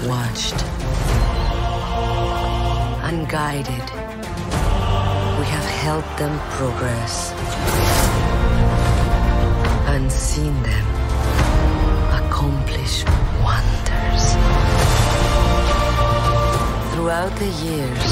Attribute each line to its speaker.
Speaker 1: watched. Unguided, we have helped them progress. And seen them accomplish wonders. Throughout the years,